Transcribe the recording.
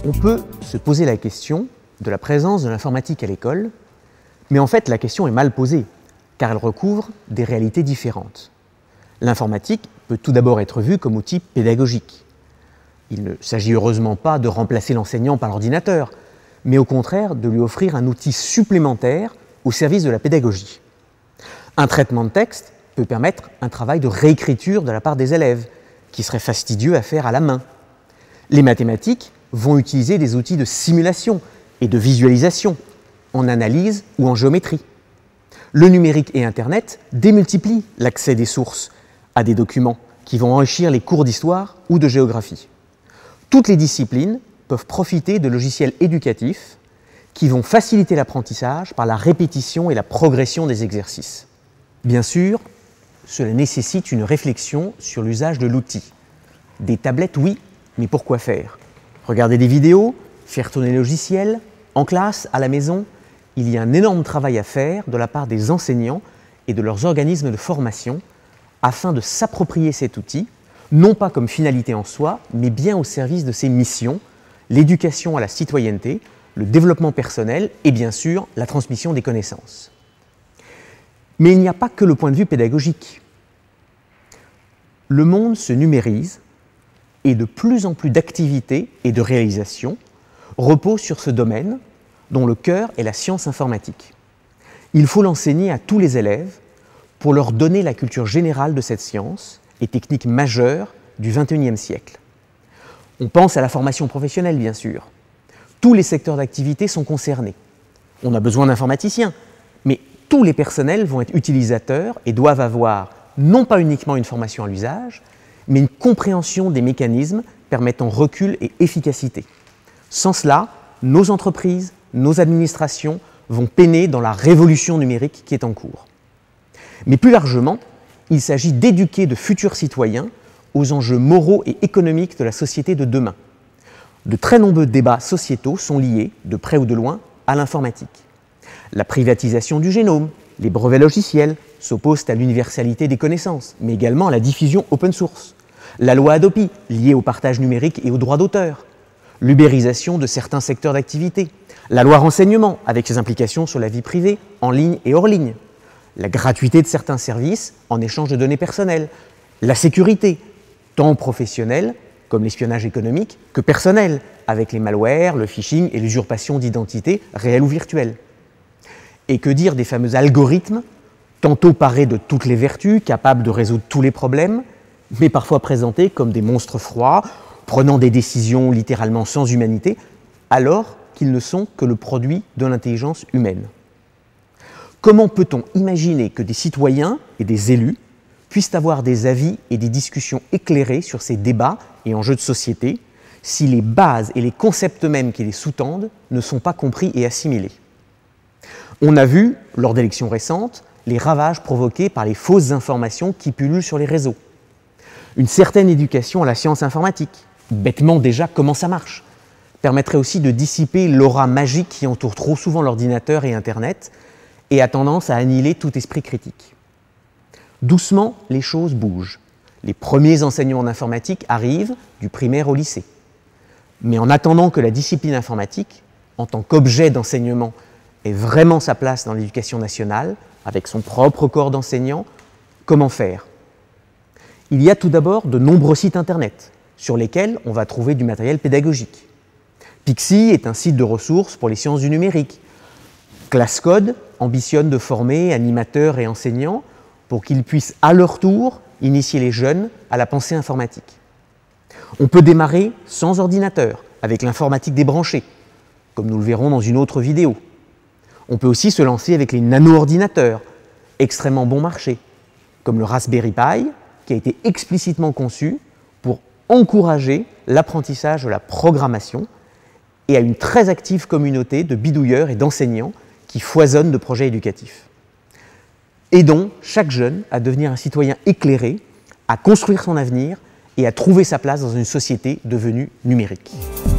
On peut se poser la question de la présence de l'informatique à l'école, mais en fait la question est mal posée, car elle recouvre des réalités différentes. L'informatique peut tout d'abord être vue comme outil pédagogique. Il ne s'agit heureusement pas de remplacer l'enseignant par l'ordinateur, mais au contraire de lui offrir un outil supplémentaire au service de la pédagogie. Un traitement de texte peut permettre un travail de réécriture de la part des élèves, qui serait fastidieux à faire à la main. Les mathématiques vont utiliser des outils de simulation et de visualisation, en analyse ou en géométrie. Le numérique et Internet démultiplient l'accès des sources à des documents qui vont enrichir les cours d'histoire ou de géographie. Toutes les disciplines peuvent profiter de logiciels éducatifs qui vont faciliter l'apprentissage par la répétition et la progression des exercices. Bien sûr, cela nécessite une réflexion sur l'usage de l'outil. Des tablettes, oui, mais pour quoi faire? Regarder des vidéos, faire tourner le logiciel, en classe, à la maison, il y a un énorme travail à faire de la part des enseignants et de leurs organismes de formation afin de s'approprier cet outil, non pas comme finalité en soi, mais bien au service de ses missions, l'éducation à la citoyenneté, le développement personnel et bien sûr la transmission des connaissances. Mais il n'y a pas que le point de vue pédagogique. Le monde se numérise et de plus en plus d'activités et de réalisations reposent sur ce domaine dont le cœur est la science informatique. Il faut l'enseigner à tous les élèves pour leur donner la culture générale de cette science et technique majeure du XXIe siècle. On pense à la formation professionnelle, bien sûr. Tous les secteurs d'activité sont concernés. On a besoin d'informaticiens, mais tous les personnels vont être utilisateurs et doivent avoir non pas uniquement une formation à l'usage, mais une compréhension des mécanismes permettant recul et efficacité. Sans cela, nos entreprises, nos administrations vont peiner dans la révolution numérique qui est en cours. Mais plus largement, il s'agit d'éduquer de futurs citoyens aux enjeux moraux et économiques de la société de demain. De très nombreux débats sociétaux sont liés, de près ou de loin, à l'informatique. La privatisation du génome, les brevets logiciels s'opposent à l'universalité des connaissances, mais également à la diffusion open source. La loi Hadopi, liée au partage numérique et aux droits d'auteur. L'ubérisation de certains secteurs d'activité. La loi renseignement, avec ses implications sur la vie privée, en ligne et hors ligne. La gratuité de certains services en échange de données personnelles. La sécurité, tant professionnelle, comme l'espionnage économique, que personnel, avec les malwares, le phishing et l'usurpation d'identité réelle ou virtuelle. Et que dire des fameux algorithmes, tantôt parés de toutes les vertus, capables de résoudre tous les problèmes, mais parfois présentés comme des monstres froids, prenant des décisions littéralement sans humanité, alors qu'ils ne sont que le produit de l'intelligence humaine. Comment peut-on imaginer que des citoyens et des élus puissent avoir des avis et des discussions éclairées sur ces débats et enjeux de société si les bases et les concepts mêmes qui les sous-tendent ne sont pas compris et assimilés? On a vu, lors d'élections récentes, les ravages provoqués par les fausses informations qui pullulent sur les réseaux. Une certaine éducation à la science informatique, bêtement déjà comment ça marche, permettrait aussi de dissiper l'aura magique qui entoure trop souvent l'ordinateur et Internet et a tendance à annihiler tout esprit critique. Doucement, les choses bougent. Les premiers enseignements d'informatique arrivent du primaire au lycée. Mais en attendant que la discipline informatique, en tant qu'objet d'enseignement, ait vraiment sa place dans l'éducation nationale, avec son propre corps d'enseignants, comment faire? Il y a tout d'abord de nombreux sites internet sur lesquels on va trouver du matériel pédagogique. Pixi est un site de ressources pour les sciences du numérique. ClassCode ambitionne de former animateurs et enseignants pour qu'ils puissent à leur tour initier les jeunes à la pensée informatique. On peut démarrer sans ordinateur, avec l'informatique débranchée, comme nous le verrons dans une autre vidéo. On peut aussi se lancer avec les nano-ordinateurs, extrêmement bon marché, comme le Raspberry Pi, qui a été explicitement conçu pour encourager l'apprentissage de la programmation et à une très active communauté de bidouilleurs et d'enseignants qui foisonnent de projets éducatifs. Aidons chaque jeune à devenir un citoyen éclairé, à construire son avenir et à trouver sa place dans une société devenue numérique.